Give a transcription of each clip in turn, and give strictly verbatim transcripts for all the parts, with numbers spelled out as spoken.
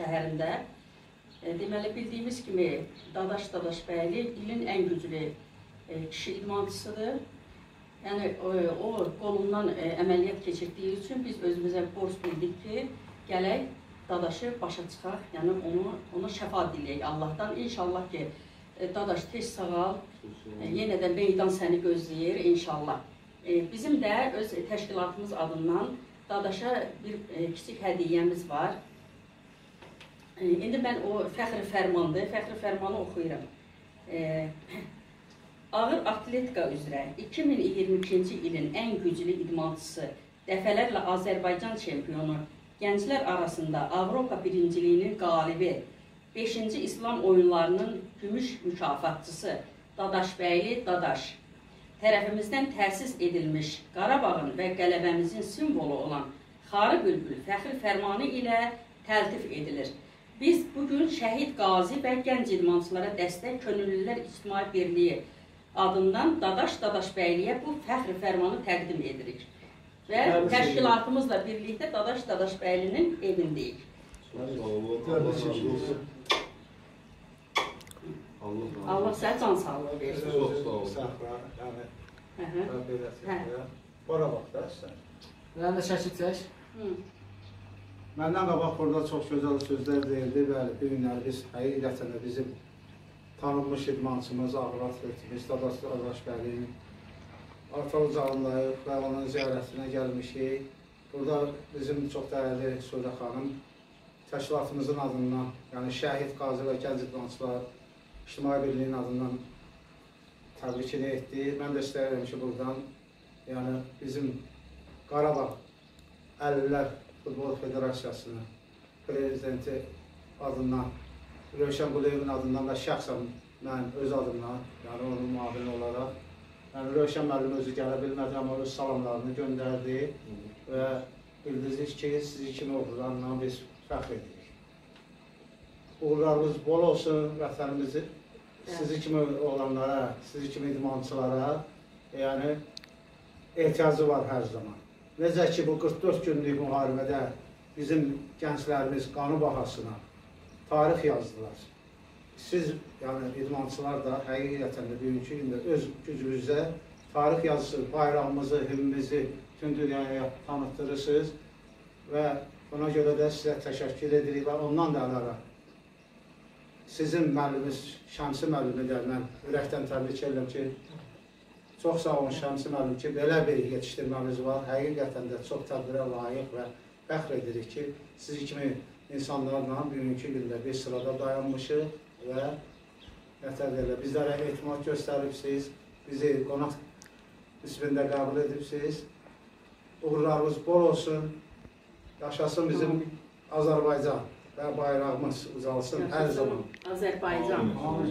şəhərində. Deməli, bildiyimiz kimi Dadaş Dadaşbəyli ilin ən güclü kişi idmançısıdır. Yəni, o qolundan əməliyyat keçirdiyi üçün biz özümüzə borc bildik ki, gələk Dadaşı başa çıxaq, yəni onu, ona şəfa diləyək Allahdan. İnşallah ki, Dadaş tez sağal, yenə də meydan səni gözləyir inşallah. Bizim də öz təşkilatımız adından Dadaşa bir kiçik hədiyyəmiz var. İndi mən o fəxri fərmandır, fəxri fərmanı oxuyuram. Ağır atletika üzrə iki min iyirmi ikinci ilin ən güclü idmançısı, dəfələrlə Azərbaycan çempionu, gənclər arasında Avropa birinciliyinin qalibi, beşinci İslam oyunlarının gümüş mükafatçısı Dadaşbəyli Dadaş tərəfimizdən təsis edilmiş Qarabağın və qələbəmizin simvolu olan Xarı Bülbül fəxri fərmanı ilə təltif edilir. Biz bugün şəhid qazi və gənc idmançılara dəstək Könüllülər İctimai Birliyi adından Dadaş Dadaşbəyliyə bu fəxri fərmanı təqdim edirik. Və təşkilatımızla birlikdə Dadaş Dadaşbəylinin evindəyik. Allah sənə can sağlığı versin. Çox sağ olun. Yəni, belə səxrə. Bora bax da sən. Mən də şəkil çək. Məndən qabaq burada çox gözəl sözlər deyildi. Bəli, bu günləri biz həqiqətən də bizim tanınmış idmançımız, ağır atletimiz Dadaş Dadaşbəylinin Artalıcağındayıq və onun ziyarətinə gəlmişik. Burada bizim çox dəyərli Sudə xanım təşkilatımızın adından, yəni şəhid qazi və gənc idmançılar İctimai Birliyin adından təbrikini etdi. Mən də istəyirəm ki, buradan yəni bizim Qarabağ Əlillər Futbol Federasiyasının prezidenti adından, Rövşən Quliyevin adından və şəxsən mən öz adımdan, yəni onun müavini olaraq, yəni Rövşən müəllim özü gələ bilmədi, amma öz salamlarını göndərdi və bildiririk ki, sizi kimi uğurlarla biz fəxr edirik. Uğurlarınız bol olsun, vətənimizi sizi kimi olanlara, sizi kimi idmançılara yəni ehtiyacı var hər zaman. Necə ki, bu qırx dörd günlük müharibədə bizim gənclərimiz qanı bahasına tarix yazdılar. Siz, yəni idmançılar da həqiqətən də bugünkü gündə öz gücünüzdə tarix yazısı, bayrağımızı, himimizi bütün dünyaya tanıtdırırsınız və buna görə də sizə təşəkkür edirik və ondan da əlavə sizin müəllimiz Şəmsi müəllimi də mən ürəkdən təbrik edirəm ki, çox sağ olun Şəmsi müəllim ki, belə bir yetişdirməmiz var. Həqiqətən də çox təbirə layiq və fəxr edirik ki, sizi kimi insanlarla bugünkü gündə bir sırada dayanmışıq və nətərlərlə bizlərə etimad göstəribsiniz, bizi qonaq qismində qəbul edibsiniz. Uğurlarımız bol olsun, yaşasın bizim Azərbaycan və bayrağımız ucalsın hər zaman. Azərbaycan.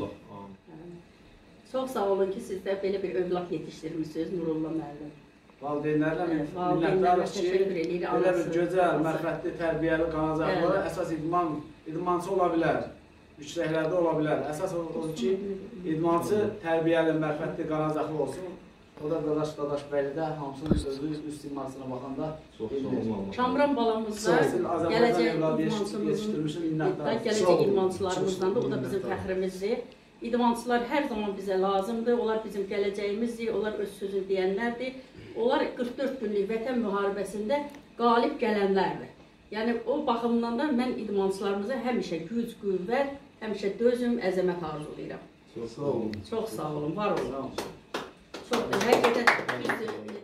Çox sağ olun ki, siz də belə bir övlad yetişdirmişsiniz, Nurullah müəllim. Valideynlərlə minnətdarıq ki, belə bir gözəl, mərfətli, tərbiyəli, qanacaqlı, əsas idmançı ola bilər, yüksəklərdə ola bilər. Əsas odur ki, idmançı tərbiyəli, mərfətli, qanacaqlı olsun. O da Dadaş Dadaşbəylidə hamısının sözü üst idmançısına baxanda bilir. Kamran balamızda gələcək idmançılarımızdan da, o da bizim fəxrimizdir. İdmançılar hər zaman bizə lazımdır, onlar bizim gələcəyimizdir, onlar öz sözünü deyənlərdir. Onlar qırx dörd günlük vətən müharibəsində qalib gələnlərdir. Yəni, o baxımdan da mən idmançılarımıza həmişə güc, qüvvət, həmişə dözüm, əzəmət arzulayıram. Çox sağ olun. Çox sağ olun, var olun. Çok da her yerde